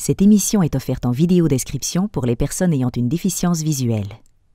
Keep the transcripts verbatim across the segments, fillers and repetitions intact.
Cette émission est offerte en vidéo description pour les personnes ayant une déficience visuelle.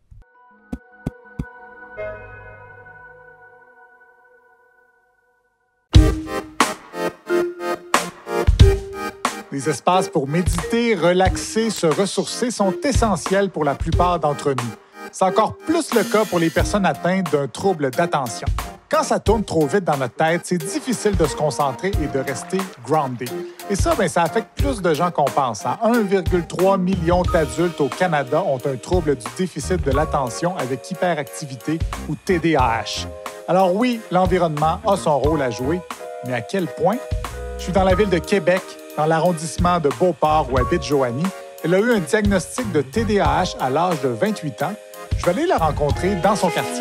Les espaces pour méditer, relaxer, se ressourcer sont essentiels pour la plupart d'entre nous. C'est encore plus le cas pour les personnes atteintes d'un trouble d'attention. Quand ça tourne trop vite dans notre tête, c'est difficile de se concentrer et de rester grounded. Et ça, bien, ça affecte plus de gens qu'on pense. un virgule trois million d'adultes au Canada ont un trouble du déficit de l'attention avec hyperactivité ou T D A H. Alors oui, l'environnement a son rôle à jouer, mais à quel point? Je suis dans la ville de Québec, dans l'arrondissement de Beauport où habite Joanie. Elle a eu un diagnostic de T D A H à l'âge de vingt-huit ans. Je vais aller la rencontrer dans son quartier.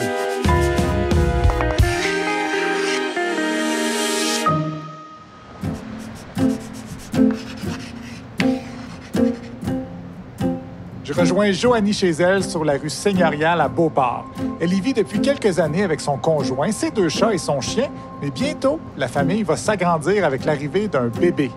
Je rejoins Joanie chez elle sur la rue Seigneurial à Beauport. Elle y vit depuis quelques années avec son conjoint, ses deux chats et son chien, mais bientôt, la famille va s'agrandir avec l'arrivée d'un bébé.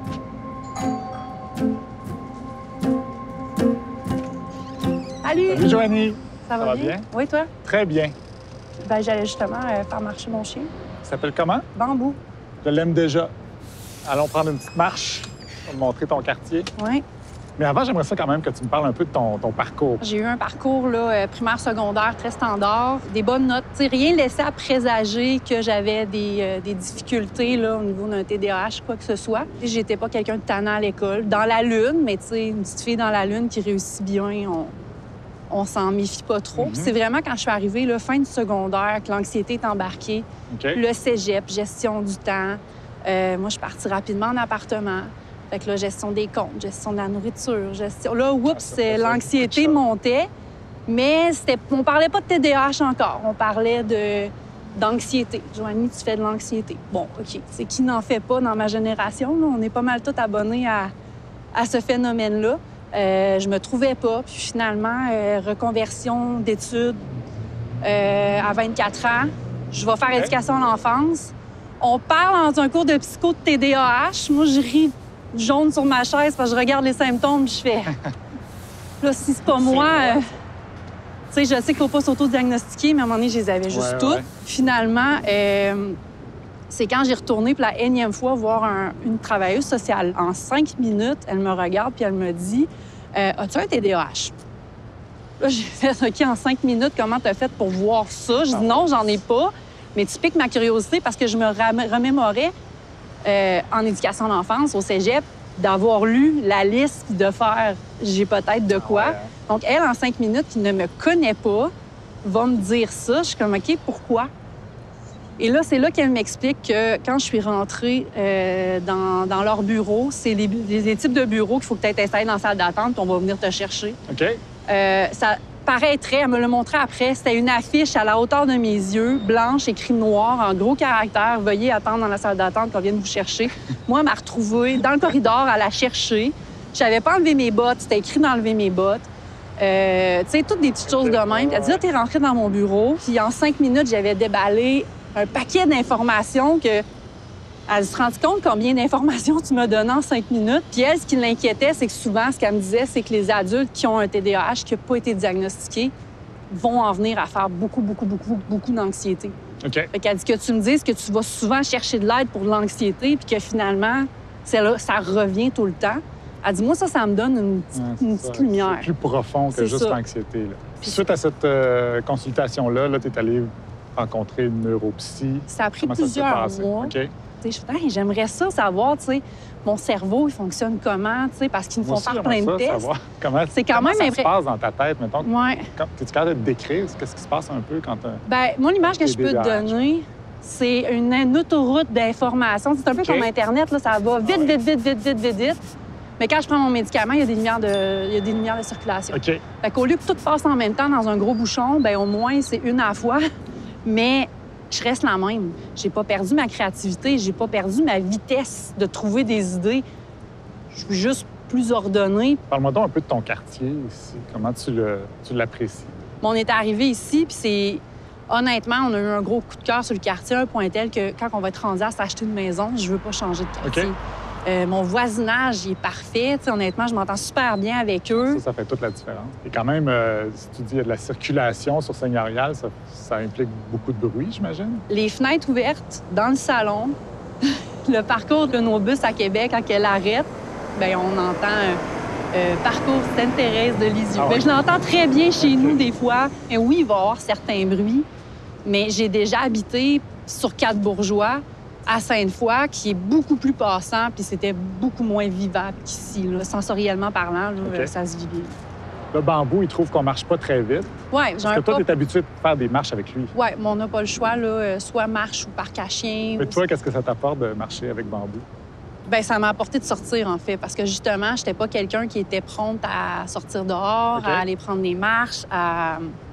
Salut! Salut Joanie! Ça va, Ça va bien? bien? Oui, toi? Très bien. Ben, j'allais justement euh, faire marcher mon chien. Ça s'appelle comment? Bambou. Je l'aime déjà. Allons prendre une petite marche pour te montrer ton quartier. Oui. Mais avant, j'aimerais ça quand même que tu me parles un peu de ton, ton parcours. J'ai eu un parcours là, euh, primaire, secondaire, très standard, des bonnes notes. T'sais, rien laissait à présager que j'avais des, euh, des difficultés là, au niveau d'un T D A H, quoi que ce soit. J'étais pas quelqu'un de tannant à l'école. Dans la lune, mais tu sais, une petite fille dans la lune qui réussit bien, on, on s'en méfie pas trop. Mm-hmm. C'est vraiment quand je suis arrivée, là, fin du secondaire, que l'anxiété est embarquée. Okay. Le cégep, gestion du temps. Euh, moi, je suis partie rapidement en appartement. Fait que là, gestion des comptes, gestion de la nourriture, gestion... Là, oups, ah, l'anxiété montait, mais c'était... on parlait pas de T D A H encore. On parlait de... d'anxiété. Joanie, tu fais de l'anxiété. Bon, OK. C'est qui n'en fait pas dans ma génération? Là? On est pas mal tous abonnés à, à ce phénomène-là. Euh, je me trouvais pas. Puis finalement, euh, reconversion d'études euh, à vingt-quatre ans. Je vais faire okay. éducation à l'enfance. On parle dans un cours de psycho de T D A H. Moi, je ris jaune sur ma chaise parce que je regarde les symptômes et je fais... Là, si c'est pas moi... Euh... Tu sais, je sais qu'il faut pas s'auto-diagnostiquer, mais à un moment donné, je les avais juste ouais, toutes. Ouais. Finalement, euh... c'est quand j'ai retourné pour la énième fois voir un, une travailleuse sociale. En cinq minutes, elle me regarde puis elle me dit euh, « As-tu un T D A H? » Là, j'ai fait « OK, en cinq minutes, comment t'as fait pour voir ça? » Je dis « Non, j'en ai pas. » Mais tu piques ma curiosité parce que je me remémorais euh, en éducation à l'enfance, au cégep, d'avoir lu la liste puis de faire « J'ai peut-être de quoi. Ah ouais, hein? » Donc, elle, en cinq minutes, qui ne me connaît pas, va me dire ça. Je suis comme « OK, pourquoi? » Et là, c'est là qu'elle m'explique que quand je suis rentrée euh, dans, dans leur bureau, c'est les, les, les types de bureaux qu'il faut que tu aies installés dans la salle d'attente puis on va venir te chercher. OK. Euh, ça paraîtrait, elle me l'a montré après, c'était une affiche à la hauteur de mes yeux, blanche, écrit noir, en gros caractères. Veuillez attendre dans la salle d'attente qu'on vienne vous chercher. Moi, elle m'a retrouvée dans le corridor à la chercher. Je n'avais pas enlevé mes bottes, c'était écrit d'enlever mes bottes. Euh, tu sais, toutes des petites choses de même. Elle dit, là, t'es rentrée dans mon bureau. Puis en cinq minutes, j'avais déballé un paquet d'informations que... Elle se rend compte combien d'informations tu m'as donné en cinq minutes. Puis elle, ce qui l'inquiétait, c'est que souvent, ce qu'elle me disait, c'est que les adultes qui ont un T D A H qui n'a pas été diagnostiqué vont en venir à faire beaucoup, beaucoup, beaucoup, beaucoup d'anxiété. OK. Fait qu'elle dit que tu me dises que tu vas souvent chercher de l'aide pour l'anxiété puis que finalement, là, ça revient tout le temps. Elle dit, moi, ça, ça me donne une petite, ouais, une petite lumière. C'est plus profond que juste l'anxiété. Puis suite à cette euh, consultation-là, -là, tu es allée rencontrer une neuropsy. Ça a pris Comment plusieurs ça mois. OK. Je fais, hey, j'aimerais ça savoir, tu sais, mon cerveau, il fonctionne comment, tu sais, parce qu'ils me font Moi aussi, faire plein de ça, tests. Savoir comment, c'est quand comment même ça impré... se passe dans ta tête, mettons? Ouais. Es-tu capable de décrire qu'est-ce qui se passe un peu quand tu... Bien, moi, l'image que je peux te donner, c'est une, une autoroute d'informations. C'est un peu okay. comme Internet, là, ça va vite, vite, vite, vite, vite, vite, vite. Mais quand je prends mon médicament, il y a des lumières de, il y a des lumières de circulation. OK. Fait qu'au lieu que tout passe en même temps dans un gros bouchon, bien, au moins, c'est une à la fois. Mais je reste la même. J'ai pas perdu ma créativité, j'ai pas perdu ma vitesse de trouver des idées. Je suis juste plus ordonnée. Parle-moi donc un peu de ton quartier ici. Comment tu, le, tu l'apprécies? Bon, on est arrivé ici, puis c'est... Honnêtement, on a eu un gros coup de cœur sur le quartier, un point tel que quand on va être rendu à s'acheter une maison, je veux pas changer de quartier. Okay. Euh, mon voisinage, il est parfait. T'sais, honnêtement, je m'entends super bien avec eux. Ça, ça fait toute la différence. Et quand même, euh, si tu dis qu'il y a de la circulation sur Seigneurial, ça, ça implique beaucoup de bruit, j'imagine? Les fenêtres ouvertes dans le salon, le parcours de nos bus à Québec, quand elle arrête, bien, on entend euh, euh, parcours Sainte-Thérèse de Lisieux. Ah ouais? Je l'entends très bien chez Okay. nous, des fois. Et oui, il va y avoir certains bruits, mais j'ai déjà habité sur Quatre-Bourgeois, à Sainte-Foy, qui est beaucoup plus passant, puis c'était beaucoup moins vivable qu'ici. Là. Sensoriellement parlant, là, Okay. ça se vit bien. Le bambou, il trouve qu'on marche pas très vite. Oui, j'ai Parce un que toi, pas... tu es habitué de faire des marches avec lui. Oui, mais on n'a pas le choix, là, euh, soit marche ou parc à chien. Mais ou- toi, qu'est-ce que ça t'apporte de marcher avec bambou? Bien, ça m'a apporté de sortir, en fait, parce que justement, je n'étais pas quelqu'un qui était prompte à sortir dehors, OK. à aller prendre des marches, à...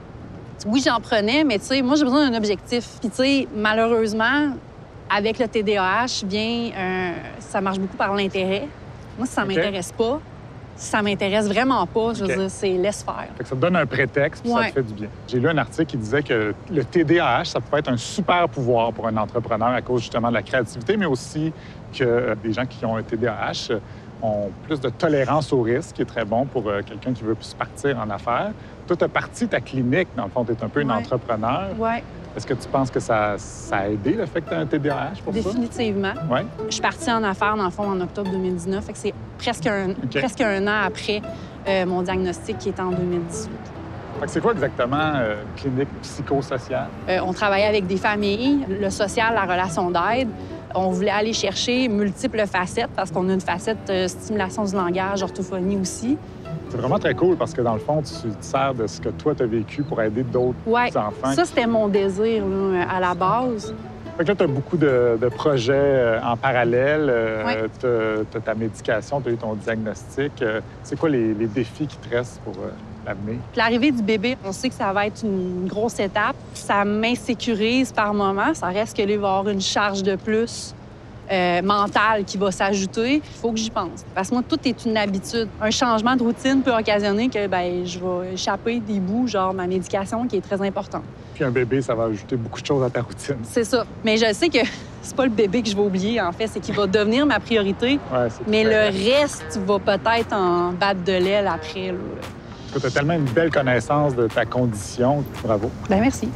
Oui, j'en prenais, mais tu sais, moi, j'ai besoin d'un objectif. Puis, tu sais, malheureusement, avec le T D A H, bien, euh, ça marche beaucoup par l'intérêt. Moi, si ça OK. m'intéresse pas, si ça m'intéresse vraiment pas, je veux OK. dire, c'est laisse faire. Fait que ça te donne un prétexte, puis ça Ouais. te fait du bien. J'ai lu un article qui disait que le T D A H, ça peut être un super pouvoir pour un entrepreneur à cause justement de la créativité, mais aussi que euh, des gens qui ont un T D A H euh, ont plus de tolérance au risque, qui est très bon pour euh, quelqu'un qui veut plus partir en affaires. Toi, tu as parti ta clinique, dans le fond, tu es un peu une Ouais. entrepreneur. Oui, Est-ce que tu penses que ça, ça a aidé le fait que tu as un T D A H pour définitivement. ça? Oui. Je suis partie en affaires, dans le fond, en octobre deux mille dix-neuf. Fait que c'est presque un, presque un an après euh, mon diagnostic qui est en deux mille dix-huit. Fait que c'est quoi exactement euh, clinique psychosociale? Euh, on travaillait avec des familles, le social, la relation d'aide. On voulait aller chercher multiples facettes parce qu'on a une facette euh, stimulation du langage, orthophonie aussi. C'est vraiment très cool parce que dans le fond, tu te sers de ce que toi, tu as vécu pour aider d'autres Ouais, enfants. ça, c'était mon désir là, à la base. Fait que là, tu as beaucoup de, de projets euh, en parallèle. Euh, Ouais. tu as ta médication, tu as eu ton diagnostic. Euh, c'est quoi les, les défis qui te restent pour euh, l'avenir? Puis l'arrivée du bébé, on sait que ça va être une grosse étape. Ça m'insécurise par moment. Ça reste que là, il va y avoir une charge de plus euh, mentale qui va s'ajouter. Il faut que j'y pense. Parce que moi, tout est une habitude. Un changement de routine peut occasionner que ben, je vais échapper des bouts, genre ma médication qui est très importante. Puis un bébé, ça va ajouter beaucoup de choses à ta routine. C'est ça. Mais je sais que c'est pas le bébé que je vais oublier, en fait. C'est qu'il va devenir ma priorité. Ouais, c'est Mais très- le reste va peut-être en battre de l'aile après. Là. Tu as tellement une belle connaissance de ta condition. Bravo. Ben merci.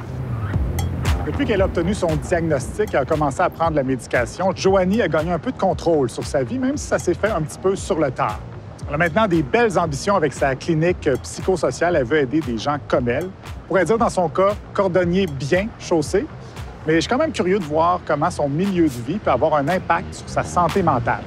Depuis qu'elle a obtenu son diagnostic et a commencé à prendre la médication, Joanie a gagné un peu de contrôle sur sa vie, même si ça s'est fait un petit peu sur le tard. Elle a maintenant des belles ambitions avec sa clinique psychosociale. Elle veut aider des gens comme elle. On pourrait dire, dans son cas, cordonnier bien chaussé. Mais je suis quand même curieux de voir comment son milieu de vie peut avoir un impact sur sa santé mentale.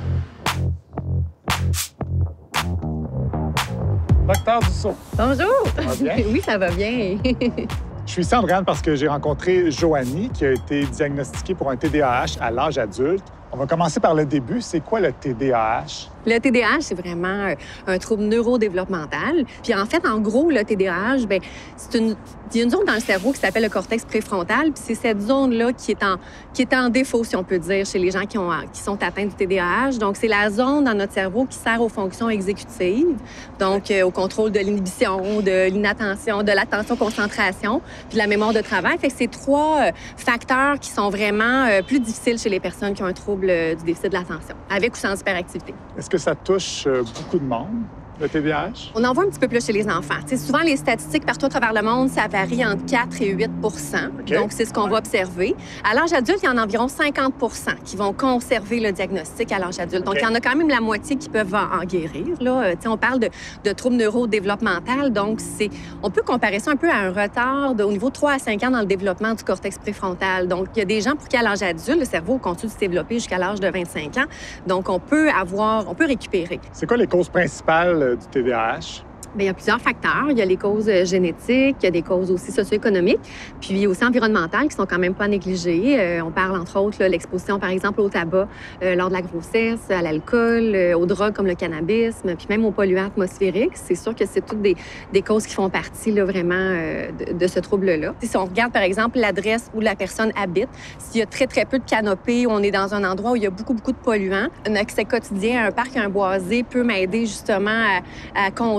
Docteur Dussault, Bonjour! ça va bien? Oui, ça va bien. Je suis ici, Andréane, parce que j'ai rencontré Joanie, qui a été diagnostiquée pour un T D A H à l'âge adulte. On va commencer par le début. C'est quoi le T D A H? Le T D A H, c'est vraiment euh, un trouble neurodéveloppemental. Puis en fait, en gros, le T D A H, bien, c'est une... il y a une zone dans le cerveau qui s'appelle le cortex préfrontal. Puis c'est cette zone-là qui est en qui est en défaut, si on peut dire, chez les gens qui, ont... qui sont atteints du T D A H. Donc, c'est la zone dans notre cerveau qui sert aux fonctions exécutives, donc euh, au contrôle de l'inhibition, de l'inattention, de l'attention-concentration, puis de la mémoire de travail. Fait que c'est trois euh, facteurs qui sont vraiment euh, plus difficiles chez les personnes qui ont un trouble euh, du déficit de l'attention, avec ou sans hyperactivité. Est-ce que ça touche euh, beaucoup de monde, le T D A H? On en voit un petit peu plus chez les enfants. T'sais, souvent, les statistiques partout à travers le monde, ça varie entre quatre et huit pour cent. OK. Donc, c'est ce qu'on va observer. À l'âge adulte, il y en a environ cinquante pour cent qui vont conserver le diagnostic à l'âge adulte. Donc, OK. il y en a quand même la moitié qui peuvent en, en guérir. Là. Euh, t'sais, on parle de, de troubles neurodéveloppementaux. Donc, c'est, on peut comparer ça un peu à un retard de, au niveau de trois à cinq ans dans le développement du cortex préfrontal. Donc, il y a des gens pour qui, à l'âge adulte, le cerveau continue de se développer jusqu'à l'âge de vingt-cinq ans. Donc, on peut avoir, on peut récupérer. C'est quoi les causes principales euh, du T D A H? Bien, il y a plusieurs facteurs. Il y a les causes euh, génétiques, il y a des causes aussi socio-économiques, puis aussi environnementales qui sont quand même pas négligées. Euh, on parle entre autres là, l'exposition, par exemple, au tabac euh, lors de la grossesse, à l'alcool, euh, aux drogues comme le cannabis, puis même aux polluants atmosphériques. C'est sûr que c'est toutes des, des causes qui font partie là, vraiment euh, de, de ce trouble-là. Si on regarde, par exemple, l'adresse où la personne habite, s'il y a très, très peu de canopées, où on est dans un endroit où il y a beaucoup, beaucoup de polluants, un accès quotidien à un parc, à un boisé peut m'aider justement à, à contrer les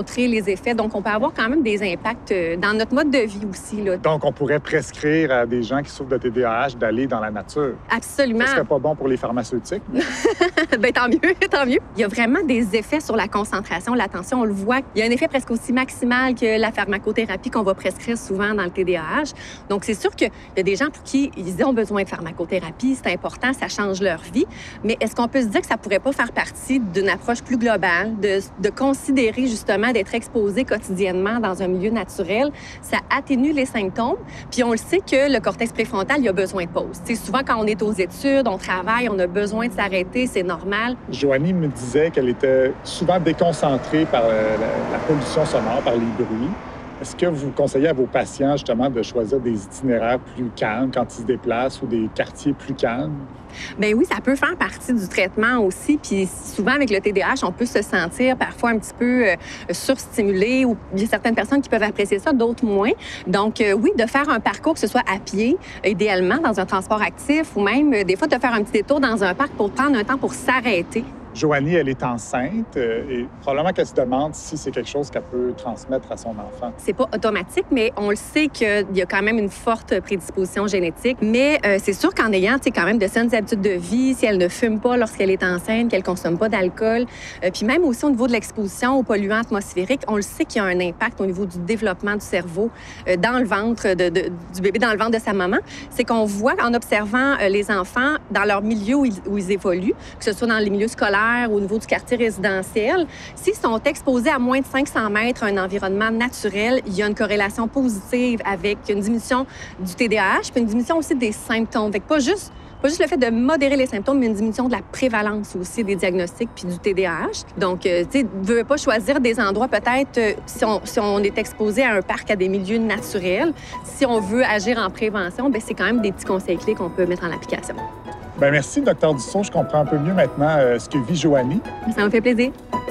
des effets. Donc, on peut avoir quand même des impacts dans notre mode de vie aussi, là. Donc, on pourrait prescrire à des gens qui souffrent de T D A H d'aller dans la nature. Absolument. Ce serait pas bon pour les pharmaceutiques? Bien, tant mieux, tant mieux. Il y a vraiment des effets sur la concentration, l'attention. On le voit. Il y a un effet presque aussi maximal que la pharmacothérapie qu'on va prescrire souvent dans le T D A H. Donc, c'est sûr qu'il y a des gens pour qui ils ont besoin de pharmacothérapie. C'est important, ça change leur vie. Mais est-ce qu'on peut se dire que ça pourrait pas faire partie d'une approche plus globale, de, de considérer justement d'être exposé quotidiennement dans un milieu naturel? Ça atténue les symptômes. Puis on le sait que le cortex préfrontal, il a besoin de pause. T'sais, souvent, quand on est aux études, on travaille, on a besoin de s'arrêter, c'est normal. Joanie me disait qu'elle était souvent déconcentrée par euh, la, la pollution sonore, par les bruits. Est-ce que vous conseillez à vos patients, justement, de choisir des itinéraires plus calmes quand ils se déplacent ou des quartiers plus calmes? Bien oui, ça peut faire partie du traitement aussi. Puis souvent, avec le T D A H, on peut se sentir parfois un petit peu euh, surstimulé ou il y a certaines personnes qui peuvent apprécier ça, d'autres moins. Donc euh, oui, de faire un parcours, que ce soit à pied, idéalement, dans un transport actif ou même euh, des fois de faire un petit détour dans un parc pour prendre un temps pour s'arrêter. Joanie, elle est enceinte euh, et probablement qu'elle se demande si c'est quelque chose qu'elle peut transmettre à son enfant. C'est pas automatique, mais on le sait qu'il y a quand même une forte prédisposition génétique. Mais euh, c'est sûr qu'en ayant, tu sais, quand même de saines habitudes de vie, si elle ne fume pas lorsqu'elle est enceinte, qu'elle consomme pas d'alcool, euh, puis même aussi au niveau de l'exposition aux polluants atmosphériques, on le sait qu'il y a un impact au niveau du développement du cerveau euh, dans le ventre de, de, du bébé, dans le ventre de sa maman. C'est qu'on voit en observant euh, les enfants dans leur milieu où ils, où ils évoluent, que ce soit dans les milieux scolaires, au niveau du quartier résidentiel, s'ils sont exposés à moins de cinq cents mètres à un environnement naturel, il y a une corrélation positive avec une diminution du T D A H puis une diminution aussi des symptômes. Fait que pas juste Pas juste le fait de modérer les symptômes, mais une diminution de la prévalence aussi des diagnostics puis du T D A H. Donc, euh, tu sais, ne veux pas choisir des endroits peut-être, euh, si, on, si on est exposé à un parc, à des milieux naturels, si on veut agir en prévention, bien, c'est quand même des petits conseils clés qu'on peut mettre en application. Bien, merci, docteur Dussault. Je comprends un peu mieux maintenant euh, ce que vit Joanie. Ça me fait plaisir.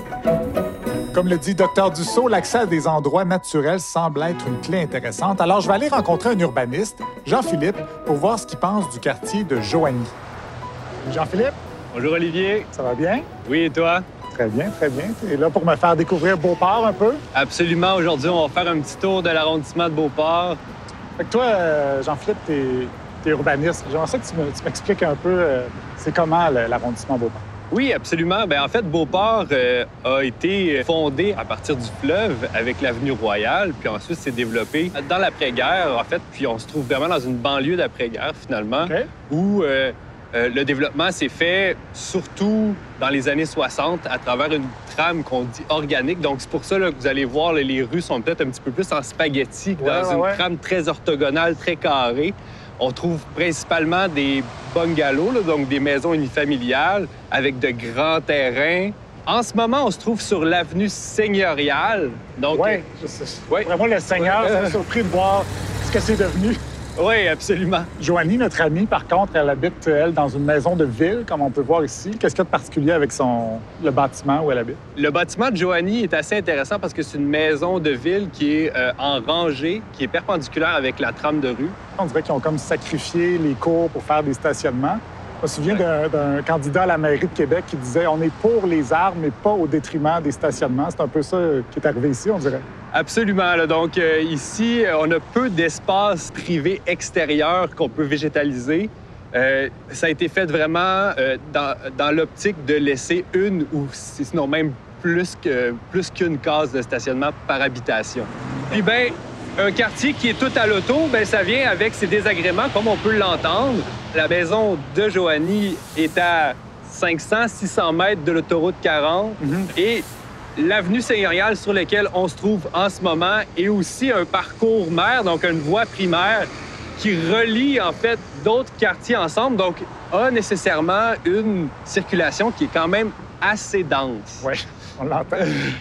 Comme le dit docteur Dussault, l'accès à des endroits naturels semble être une clé intéressante. Alors, je vais aller rencontrer un urbaniste, Jean-Philippe, pour voir ce qu'il pense du quartier de Joanie. Jean-Philippe? Bonjour, Olivier. Ça va bien? Oui, et toi? Très bien, très bien. Tu es là pour me faire découvrir Beauport un peu? Absolument. Aujourd'hui, on va faire un petit tour de l'arrondissement de Beauport. Fait que toi, euh, Jean-Philippe, t'es, t'es urbaniste. J'aimerais ça que tu, me, tu m'expliques un peu euh, c'est comment le, l'arrondissement Beauport. Oui, absolument. Bien, en fait, Beauport euh, a été fondé à partir du fleuve avec l'avenue Royale, puis ensuite s'est développé dans l'après-guerre, en fait, puis on se trouve vraiment dans une banlieue d'après-guerre, finalement, Okay. où euh, euh, le développement s'est fait surtout dans les années soixante à travers une trame qu'on dit organique. Donc, c'est pour ça là, que vous allez voir, là, les rues sont peut-être un petit peu plus en spaghetti que Ouais, dans ouais, une ouais. trame très orthogonale, très carrée. On trouve principalement des bungalows, là, donc des maisons unifamiliales avec de grands terrains. En ce moment, on se trouve sur l'avenue Seigneuriale. Donc, Oui, euh, ouais. Vraiment, le Seigneur, je suis surpris de voir ce que c'est devenu. oui, absolument. Joanie, notre amie, par contre, elle habite, elle, dans une maison de ville, comme on peut voir ici. Qu'est-ce qu'il y a de particulier avec son... le bâtiment où elle habite? Le bâtiment de Joanie est assez intéressant parce que c'est une maison de ville qui est euh, en rangée, qui est perpendiculaire avec la trame de rue. On dirait qu'ils ont comme sacrifié les cours pour faire des stationnements. Je me souviens d'un, d'un candidat à la mairie de Québec qui disait « On est pour les arbres, mais pas au détriment des stationnements ». C'est un peu ça qui est arrivé ici, on dirait. Absolument. Là. Donc, euh, ici, on a peu d'espace privé extérieur qu'on peut végétaliser. Euh, ça a été fait vraiment euh, dans, dans l'optique de laisser une ou sinon même plus, que, plus qu'une case de stationnement par habitation. Puis, bien, un quartier qui est tout à l'auto, bien, ça vient avec ses désagréments, comme on peut l'entendre. La maison de Joanie est à cinq cents à six cents mètres de l'autoroute quarante. Mm-hmm. Et l'avenue Seigneuriale sur laquelle on se trouve en ce moment est aussi un parcours maire, donc une voie primaire qui relie en fait d'autres quartiers ensemble, donc a nécessairement une circulation qui est quand même assez dense. Oui, on l'entend.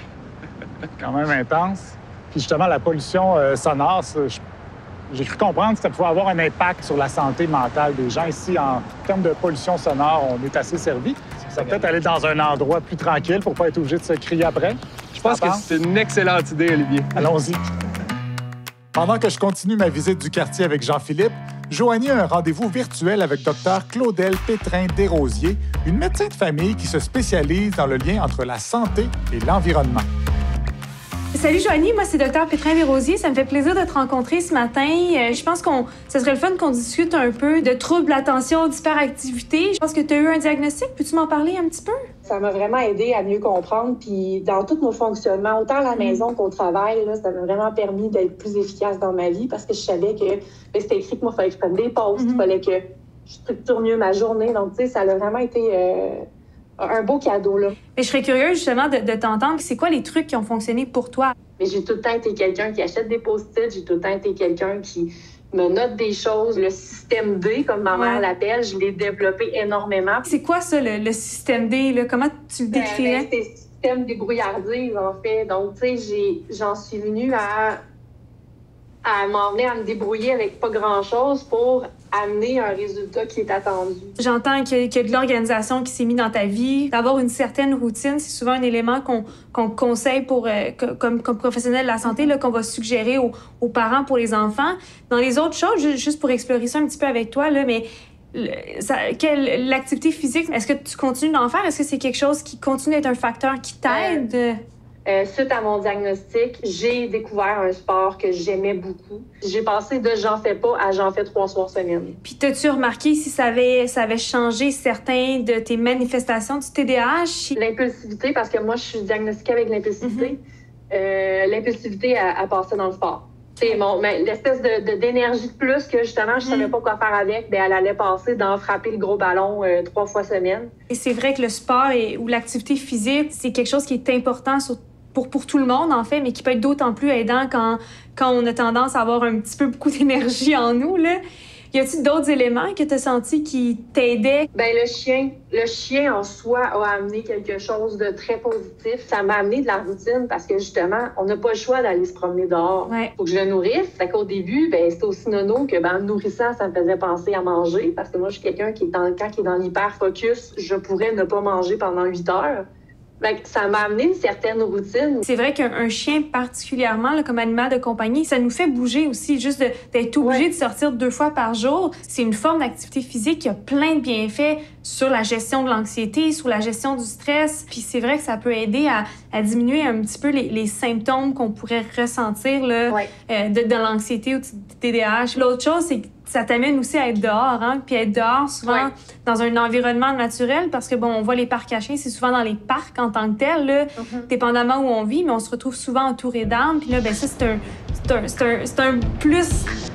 Quand même intense. Puis justement, la pollution euh, sonore, ça, je- j'ai cru comprendre que ça pouvait avoir un impact sur la santé mentale des gens. Ici, en termes de pollution sonore, on est assez servi. Ça va peut-être aller dans un endroit plus tranquille pour pas être obligé de se crier après. Je pense que c'est une excellente idée, Olivier. Allons-y. Pendant que je continue ma visite du quartier avec Jean-Philippe, Joanie a un rendez-vous virtuel avec Dr Claudel Pétrin-Desrosiers, une médecin de famille qui se spécialise dans le lien entre la santé et l'environnement. Salut Joanie, moi c'est Dr Pétrin Desrosiers. Ça me fait plaisir de te rencontrer ce matin. Euh, je pense qu'on, ça serait le fun qu'on discute un peu de troubles d'attention, d'hyperactivité. Je pense que tu as eu un diagnostic. Peux-tu m'en parler un petit peu? Ça m'a vraiment aidé à mieux comprendre. Puis dans tous nos fonctionnements, autant à la maison qu'au travail, là, ça m'a vraiment permis d'être plus efficace dans ma vie parce que je savais que ben, c'était écrit que moi, il fallait que je prenne des pauses, il mm-hmm. fallait que je structure mieux ma journée. Donc, tu sais, ça a vraiment été euh, un beau cadeau, là. Mais je serais curieuse, justement, de, de t'entendre. C'est quoi les trucs qui ont fonctionné pour toi? Mais j'ai tout le temps été quelqu'un qui achète des post-it. J'ai tout le temps été quelqu'un qui me note des choses. Le système D, comme ma mère ouais. l'appelle, je l'ai développé énormément. C'est quoi ça, le, le système D? Là? Comment tu le décrirais? Ben, ben, c'est le système débrouillardise, en fait. Donc, tu sais, j'en suis venue à, à m'emmener à me débrouiller avec pas grand-chose pour amener un résultat qui est attendu. J'entends qu'il y a, qu'il y a de l'organisation qui s'est mise dans ta vie. D'avoir une certaine routine, c'est souvent un élément qu'on, qu'on conseille pour, euh, comme, comme professionnel de la santé, là, qu'on va suggérer aux, aux parents pour les enfants. Dans les autres choses, juste pour explorer ça un petit peu avec toi, là, mais ça, quelle, l'activité physique, est-ce que tu continues d'en faire? Est-ce que c'est quelque chose qui continue d'être un facteur qui t'aide? Euh... Euh, suite à mon diagnostic, j'ai découvert un sport que j'aimais beaucoup. J'ai passé de j'en fais pas à j'en fais trois soirs semaine. Puis t'as-tu remarqué si ça avait, ça avait changé certains de tes manifestations du T D A H? L'impulsivité, parce que moi, je suis diagnostiquée avec l'impulsivité. Mm-hmm. Euh, l'impulsivité a, a passé dans le sport. C'est bon, mais l'espèce de, de, d'énergie de plus que justement, je savais mm. pas quoi faire avec, bien, elle allait passer d'en frapper le gros ballon euh, trois fois semaine. Et c'est vrai que le sport et, ou l'activité physique, c'est quelque chose qui est important sur Pour, pour tout le monde, en fait, mais qui peut être d'autant plus aidant quand, quand on a tendance à avoir un petit peu beaucoup d'énergie en nous, là. Y a-t-il d'autres éléments que tu as senti qui t'aidaient? Bien, le chien. Le chien, en soi, a amené quelque chose de très positif. Ça m'a amené de la routine parce que, justement, on n'a pas le choix d'aller se promener dehors. Ouais. Faut que je le nourrisse. Fait qu'au début, ben c'était aussi nono que, ben, en le nourrissant, ça me faisait penser à manger parce que moi, je suis quelqu'un qui est dans, quand il est dans l'hyper-focus, je pourrais ne pas manger pendant huit heures. Ça m'a amené une certaine routine. C'est vrai qu'un chien, particulièrement là, comme animal de compagnie, ça nous fait bouger aussi. Juste de, d'être obligé ouais. de sortir deux fois par jour, c'est une forme d'activité physique qui a plein de bienfaits sur la gestion de l'anxiété, sur la gestion du stress. Puis c'est vrai que ça peut aider à, à diminuer un petit peu les, les symptômes qu'on pourrait ressentir là, ouais. euh, de, de l'anxiété ou du T D A H. L'autre chose, c'est que ça t'amène aussi à être dehors, hein? Puis être dehors, souvent, ouais. dans un environnement naturel, parce que, bon, on voit les parcs à chiens, c'est souvent dans les parcs en tant que tel, là, mm-hmm. dépendamment où on vit, mais on se retrouve souvent entouré d'arbres. Puis là, ben ça, c'est un, c'est un, c'est un, c'est un plus.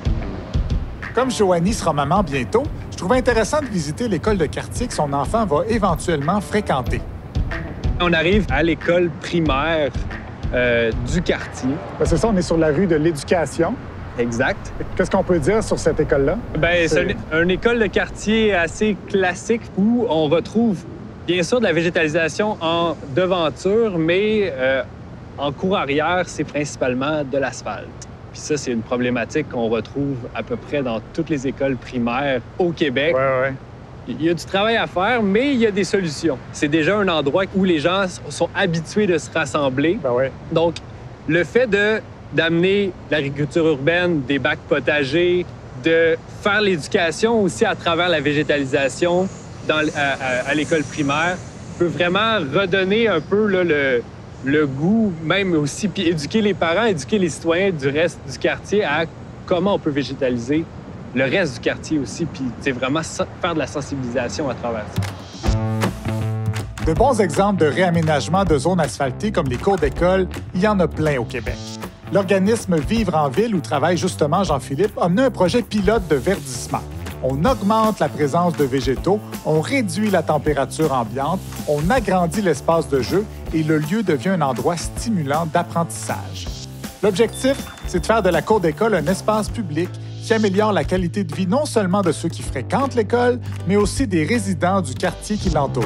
Comme Joanie sera maman bientôt, je trouvais intéressant de visiter l'école de quartier que son enfant va éventuellement fréquenter. On arrive à l'école primaire euh, du quartier. Ben, c'est ça, on est sur la rue de l'Éducation. Exact. Qu'est-ce qu'on peut dire sur cette école-là? Bien, c'est une, une école de quartier assez classique où on retrouve, bien sûr, de la végétalisation en devanture, mais euh, en cour arrière, c'est principalement de l'asphalte. Puis ça, c'est une problématique qu'on retrouve à peu près dans toutes les écoles primaires au Québec. Oui, oui. Il y a du travail à faire, mais il y a des solutions. C'est déjà un endroit où les gens sont habitués de se rassembler. Ben oui. Donc, le fait de d'amener l'agriculture urbaine, des bacs potagers, de faire l'éducation aussi à travers la végétalisation dans, à, à, à l'école primaire, peut vraiment redonner un peu là, le, le goût, même aussi, puis éduquer les parents, éduquer les citoyens du reste du quartier à comment on peut végétaliser le reste du quartier aussi, puis c'est vraiment faire de la sensibilisation à travers ça. De bons exemples de réaménagement de zones asphaltées comme les cours d'école, il y en a plein au Québec. L'organisme Vivre en ville, où travaille justement Jean-Philippe, a mené un projet pilote de verdissement. On augmente la présence de végétaux, on réduit la température ambiante, on agrandit l'espace de jeu et le lieu devient un endroit stimulant d'apprentissage. L'objectif, c'est de faire de la cour d'école un espace public qui améliore la qualité de vie non seulement de ceux qui fréquentent l'école, mais aussi des résidents du quartier qui l'entoure.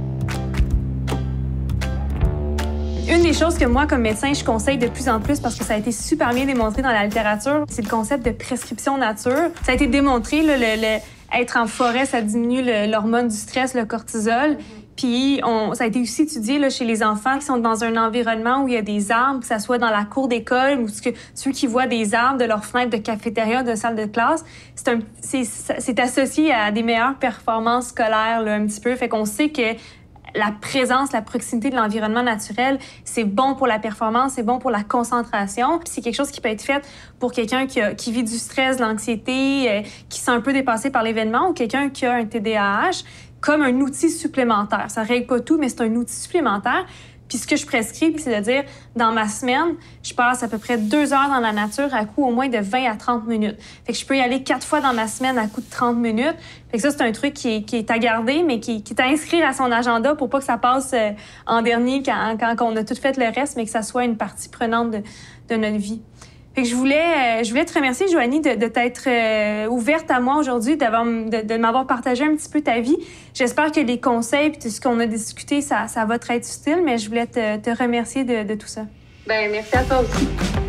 Une des choses que moi, comme médecin, je conseille de plus en plus parce que ça a été super bien démontré dans la littérature, c'est le concept de prescription nature. Ça a été démontré, là, le, le, être en forêt, ça diminue le, l'hormone du stress, le cortisol. Puis on, ça a été aussi étudié là, chez les enfants qui sont dans un environnement où il y a des arbres, que ça soit dans la cour d'école ou que, ceux qui voient des arbres de leur fenêtre de cafétéria, de salle de classe. C'est, un, c'est, c'est associé à des meilleures performances scolaires, là, un petit peu. Fait qu'on sait que la présence, la proximité de l'environnement naturel, c'est bon pour la performance, c'est bon pour la concentration. Puis c'est quelque chose qui peut être fait pour quelqu'un qui, a, qui vit du stress, de l'anxiété, euh, qui se sent un peu dépassé par l'événement, ou quelqu'un qui a un T D A H, comme un outil supplémentaire. Ça ne règle pas tout, mais c'est un outil supplémentaire. Puis ce que je prescris, c'est de dire, dans ma semaine, je passe à peu près deux heures dans la nature à coup au moins de vingt à trente minutes. Fait que je peux y aller quatre fois dans ma semaine à coup de trente minutes. Fait que ça, c'est un truc qui est, qui est à garder, mais qui, qui est à inscrire à son agenda pour pas que ça passe euh, en dernier quand, quand on a tout fait le reste, mais que ça soit une partie prenante de, de notre vie. Fait que je voulais, euh, je voulais te remercier, Joanie, de, de t'être euh, ouverte à moi aujourd'hui, d'avoir, de, de m'avoir partagé un petit peu ta vie. J'espère que les conseils et tout ce qu'on a discuté, ça, ça va te être utile, mais je voulais te, te remercier de, de tout ça. Bien, merci à toi aussi.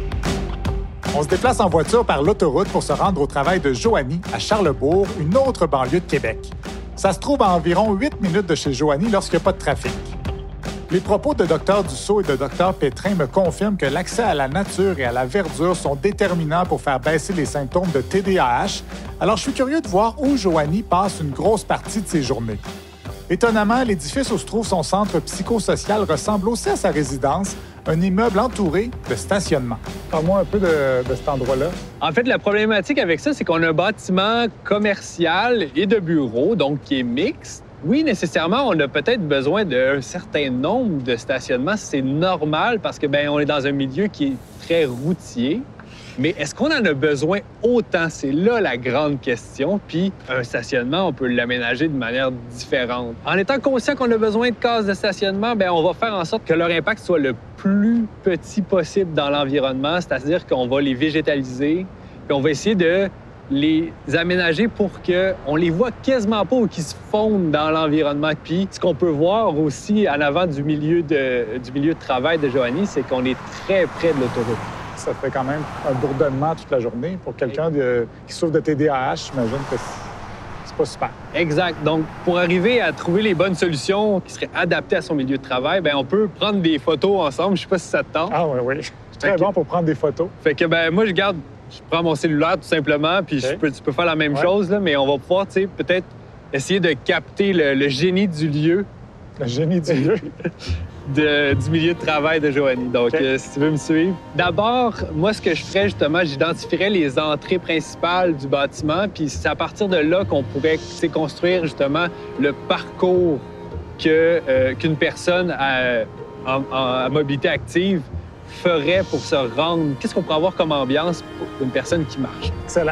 On se déplace en voiture par l'autoroute pour se rendre au travail de Joanie à Charlesbourg, une autre banlieue de Québec. Ça se trouve à environ huit minutes de chez Joanie lorsqu'il n'y a pas de trafic. Les propos de Dr Dussault et de Dr Pétrin me confirment que l'accès à la nature et à la verdure sont déterminants pour faire baisser les symptômes de T D A H. Alors, je suis curieux de voir où Joanie passe une grosse partie de ses journées. Étonnamment, l'édifice où se trouve son centre psychosocial ressemble aussi à sa résidence, un immeuble entouré de stationnement. Parle-moi un peu de, de cet endroit-là. En fait, la problématique avec ça, c'est qu'on a un bâtiment commercial et de bureaux, donc qui est mixte. Oui, nécessairement, on a peut-être besoin d'un certain nombre de stationnements. C'est normal parce que ben, on est dans un milieu qui est très routier. Mais est-ce qu'on en a besoin autant? C'est là la grande question. Puis un stationnement, on peut l'aménager de manière différente. En étant conscient qu'on a besoin de cases de stationnement, bien, on va faire en sorte que leur impact soit le plus petit possible dans l'environnement, c'est-à-dire qu'on va les végétaliser, puis on va essayer de les aménager pour qu'on les voit quasiment pas ou qu'ils se fondent dans l'environnement. Puis ce qu'on peut voir aussi en avant du milieu de, du milieu de travail de Joanie, c'est qu'on est très près de l'autoroute. Ça fait quand même un bourdonnement toute la journée. Pour quelqu'un de, qui souffre de T D A H, j'imagine que c'est pas super. Exact. Donc, pour arriver à trouver les bonnes solutions qui seraient adaptées à son milieu de travail, bien, on peut prendre des photos ensemble. Je sais pas si ça te tente. Ah oui, oui. Je suis très bon pour prendre des photos. Fait que, ben moi, je garde... Je prends mon cellulaire tout simplement, puis okay. je peux, tu peux faire la même ouais. chose, là, mais on va pouvoir, tu sais, peut-être essayer de capter le, le génie du lieu. Le génie du lieu? de, du milieu de travail de Joanie. Donc, okay. euh, si tu veux me suivre. D'abord, moi, ce que je ferais, justement, j'identifierais les entrées principales du bâtiment, puis c'est à partir de là qu'on pourrait construire, justement, le parcours que, euh, qu'une personne à, en, en, à mobilité active ferait pour se rendre... Qu'est-ce qu'on pourrait avoir comme ambiance pour une personne qui marche? Excellent.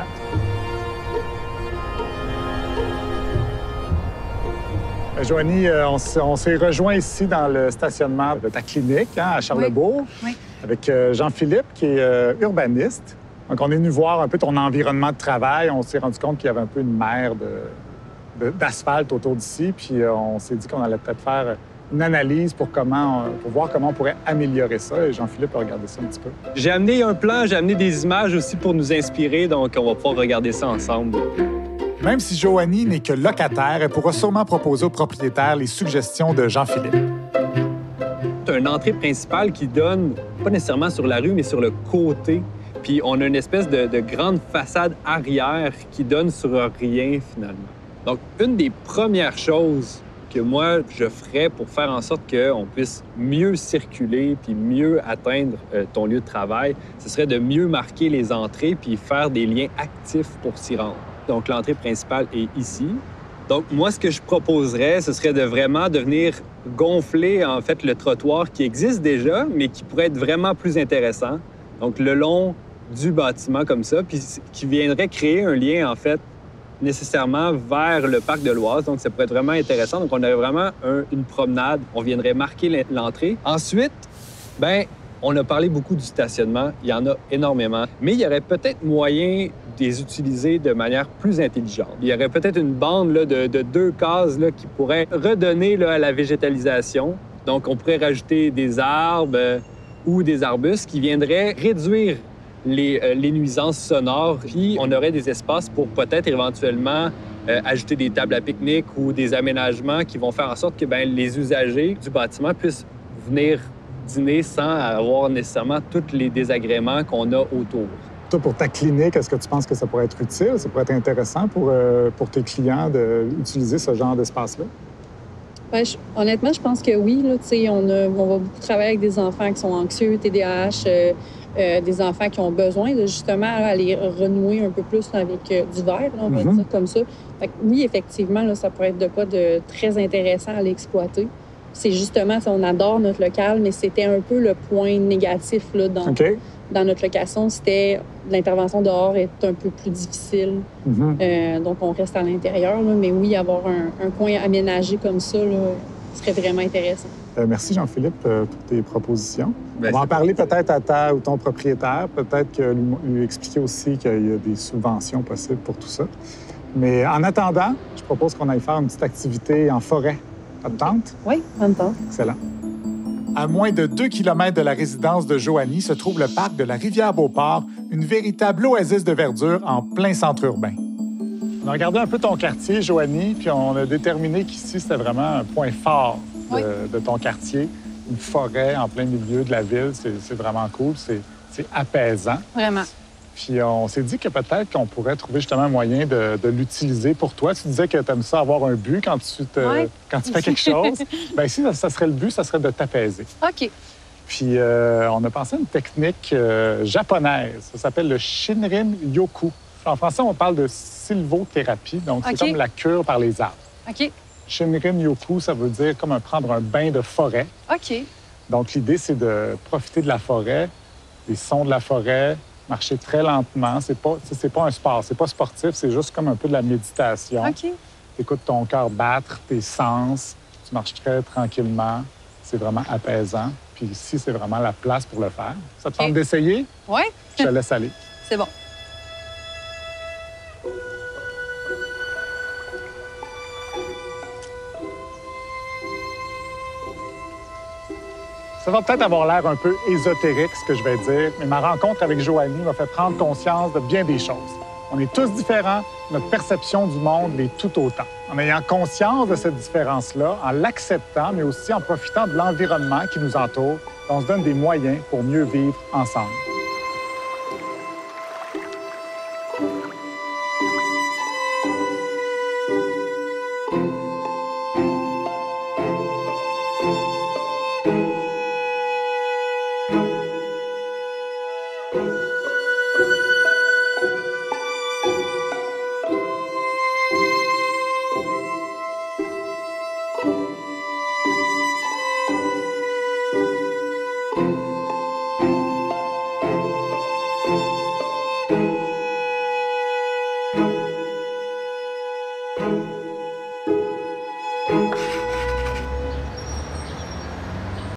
Joanie, on s'est rejoint ici dans le stationnement de ta clinique hein, à Charlesbourg oui. Oui. avec Jean-Philippe, qui est euh, urbaniste. Donc, on est venu voir un peu ton environnement de travail. On s'est rendu compte qu'il y avait un peu une mer de, de, d'asphalte autour d'ici. Puis, euh, on s'est dit qu'on allait peut-être faire une analyse pour, comment, pour voir comment on pourrait améliorer ça. Et Jean-Philippe a regardé ça un petit peu. J'ai amené un plan, j'ai amené des images aussi pour nous inspirer. Donc, on va pouvoir regarder ça ensemble. Même si Joanie n'est que locataire, elle pourra sûrement proposer aux propriétaires les suggestions de Jean-Philippe. C'est une entrée principale qui donne, pas nécessairement sur la rue, mais sur le côté. Puis on a une espèce de, de grande façade arrière qui donne sur rien, finalement. Donc, une des premières choses que moi, je ferais pour faire en sorte qu'on puisse mieux circuler puis mieux atteindre euh, ton lieu de travail, ce serait de mieux marquer les entrées puis faire des liens actifs pour s'y rendre. Donc, l'entrée principale est ici. Donc, moi, ce que je proposerais, ce serait de vraiment de venir gonfler, en fait, le trottoir qui existe déjà, mais qui pourrait être vraiment plus intéressant. Donc, le long du bâtiment comme ça, puis qui viendrait créer un lien, en fait, nécessairement vers le parc de l'Oise. Donc, ça pourrait être vraiment intéressant. Donc, on aurait vraiment un, une promenade. On viendrait marquer l'entrée. Ensuite, bien, on a parlé beaucoup du stationnement. Il y en a énormément. Mais il y aurait peut-être moyen de les utiliser de manière plus intelligente. Il y aurait peut-être une bande là, de, de deux cases là, qui pourrait redonner là, à la végétalisation. Donc, on pourrait rajouter des arbres euh, ou des arbustes qui viendraient réduire les, euh, les nuisances sonores. Puis, on aurait des espaces pour peut-être éventuellement euh, ajouter des tables à pique-nique ou des aménagements qui vont faire en sorte que bien, les usagers du bâtiment puissent venir dîner sans avoir nécessairement tous les désagréments qu'on a autour. Toi, pour ta clinique, est-ce que tu penses que ça pourrait être utile? Ça pourrait être intéressant pour, euh, pour tes clients d'utiliser ce genre d'espace-là? Ben, je, honnêtement, je pense que oui. Là, on, a, on va beaucoup travailler avec des enfants qui sont anxieux, T D A H, euh, euh, des enfants qui ont besoin de justement là, aller renouer un peu plus avec euh, du verre, là, on va Mm-hmm. dire comme ça. Fait que, oui, effectivement, là, ça pourrait être de quoi de très intéressant à l'exploiter. C'est justement, on adore notre local, mais c'était un peu le point négatif là, dans, OK. dans notre location. C'était l'intervention dehors est un peu plus difficile. Mm-hmm. Euh, donc, on reste à l'intérieur. Là, mais oui, avoir un, un coin aménagé comme ça là, serait vraiment intéressant. Euh, merci Jean-Philippe euh, pour tes propositions. Ben, On va en c'est- parler peut-être à ta ou ton propriétaire, peut-être que lui, lui expliquer aussi qu'il y a des subventions possibles pour tout ça. Mais en attendant, je propose qu'on aille faire une petite activité en forêt. Ça te tente? Oui, en même temps. Excellent. À moins de deux kilomètres de la résidence de Joanie se trouve le parc de la Rivière-Beauport, une véritable oasis de verdure en plein centre urbain. On a regardé un peu ton quartier, Joanie, puis on a déterminé qu'ici, c'était vraiment un point fort de, Oui. de ton quartier. Une forêt en plein milieu de la ville, c'est c'est vraiment cool, c'est c'est apaisant. Vraiment. Puis on s'est dit que peut-être qu'on pourrait trouver justement un moyen de, de l'utiliser pour toi. Tu disais que tu aimes ça avoir un but quand tu, te, Ouais. quand tu fais quelque chose. Bien ici, ça, ça serait le but, ça serait de t'apaiser. OK. Puis euh, on a pensé à une technique euh, japonaise. Ça s'appelle le Shinrin-yoku. En français, on parle de sylvothérapie, donc c'est OK. comme la cure par les arbres. OK. Shinrin-yoku, ça veut dire comme un- prendre un bain de forêt. OK. Donc l'idée, c'est de profiter de la forêt, des sons de la forêt, marcher très lentement. C'est pas, tu sais, c'est pas un sport, c'est pas sportif, c'est juste comme un peu de la méditation. OK. Tu écoutes ton cœur battre, tes sens, tu marches très tranquillement. C'est vraiment apaisant. Puis ici, c'est vraiment la place pour le faire. Ça te OK. tente d'essayer? Oui, Je te laisse aller. c'est bon. Ça va peut-être avoir l'air un peu ésotérique, ce que je vais dire, mais ma rencontre avec Joanie m'a fait prendre conscience de bien des choses. On est tous différents, notre perception du monde l'est tout autant. En ayant conscience de cette différence-là, en l'acceptant, mais aussi en profitant de l'environnement qui nous entoure, on se donne des moyens pour mieux vivre ensemble.